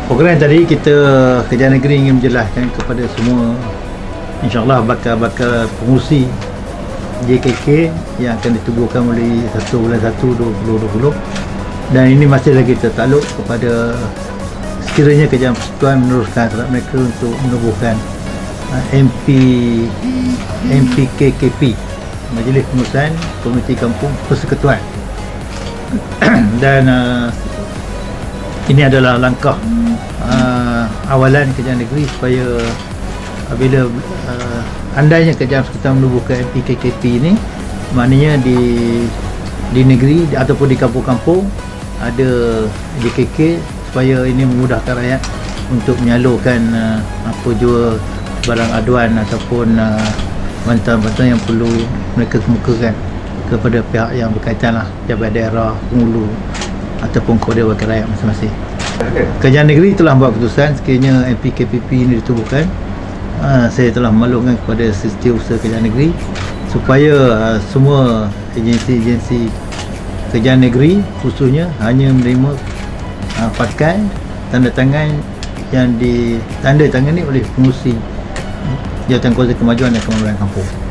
Program tadi kita Kerajaan Negeri ingin menjelaskan kepada semua, insyaAllah bakal pengurusi JKK yang akan ditubuhkan oleh 1 bulan 1 2020, dan ini masih lagi tertakluk kepada sekiranya Kerajaan Persekutuan meneruskan surat mereka untuk menubuhkan MPKKP, Majlis Pengurusan Komuniti Kampung Persekutuan. Dan ini adalah langkah awalan Kerajaan Negeri supaya apabila andainya Kerajaan Persekutuan menubuhkan MPKKP ini, maknanya di negeri ataupun di kampung-kampung ada JKK, supaya ini memudahkan rakyat untuk menyalurkan apa jua barang aduan ataupun bantuan-bantuan yang perlu mereka kemukakan kepada pihak yang berkaitan lah, pejabat daerah, penghulu ataupun kepada wakil rakyat masing-masing. Kerajaan Negeri telah membuat keputusan sekiranya MPKPP ini ditubuhkan. Saya telah memaklumkan kepada Setiausaha Kerajaan Negeri supaya semua agensi-agensi Kerajaan Negeri khususnya hanya menerima pakai tanda tangan yang ditandatangani oleh pengurusi Jabatan Kuasa Kemajuan dan Kemajuan Kampung.